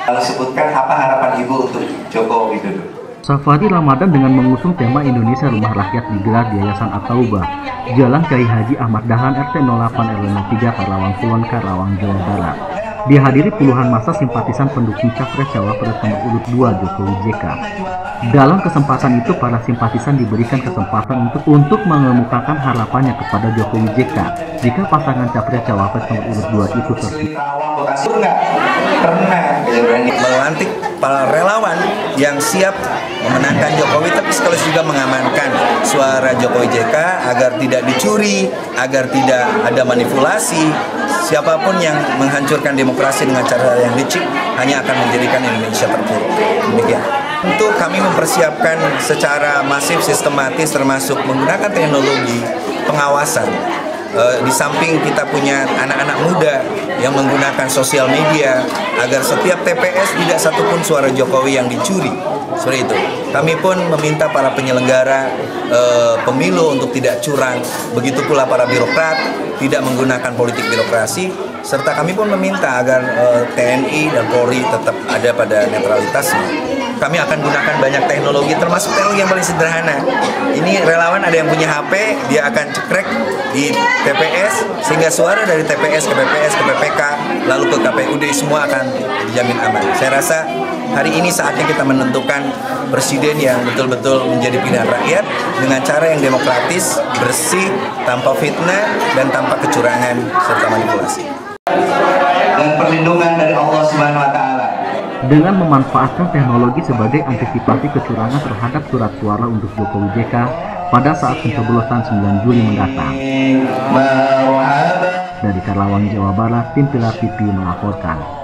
Kalau sebutkan apa harapan Ibu untuk Joko Widodo? Safari Ramadan dengan mengusung tema Indonesia Rumah Rakyat digelar di Yayasan At-Taubah, Jalan Kiai Haji Ahmad Dahlan RT 08 RW 03 Karawang Kulon, Karawang, Jawa Barat. Dihadiri puluhan massa simpatisan pendukung Capres Cawapres nomor urut 2 Jokowi JK. Dalam kesempatan itu, para simpatisan diberikan kesempatan untuk mengemukakan harapannya kepada Jokowi JK jika pasangan Capres Cawapres nomor urut 2 itu terpilih. Melantik para relawan yang siap memenangkan Jokowi, tapi sekaligus juga mengamankan suara Jokowi JK agar tidak dicuri, agar tidak ada manipulasi. Siapapun yang menghancurkan demokrasi dengan cara yang licik hanya akan menjadikan Indonesia terpuruk. Demikian. Untuk kami mempersiapkan secara masif, sistematis, termasuk menggunakan teknologi pengawasan. Di samping kita punya anak-anak muda yang menggunakan sosial media agar setiap TPS tidak satupun suara Jokowi yang dicuri. Seperti itu. Kami pun meminta para penyelenggara pemilu untuk tidak curang. Begitu pula para birokrat tidak menggunakan politik birokrasi. Serta kami pun meminta agar TNI dan Polri tetap ada pada netralitasnya. Kami akan gunakan banyak teknologi, termasuk teknologi yang paling sederhana. Ini relawan ada yang punya HP, dia akan cekrek di TPS, sehingga suara dari TPS ke PPS ke PPK, lalu ke KPUD semua akan dijamin aman. Saya rasa hari ini saatnya kita menentukan presiden yang betul-betul menjadi pilihan rakyat dengan cara yang demokratis, bersih, tanpa fitnah, dan tanpa kecurangan serta manipulasi. Dan perlindungan dari Allah Subhanahu wa Ta'ala. Dengan memanfaatkan teknologi sebagai antisipasi kecurangan terhadap surat suara untuk Jokowi JK pada saat pencoblosan 9 Juli mendatang. Dari Karawang, Jawa Barat, tim Pilar TV melaporkan.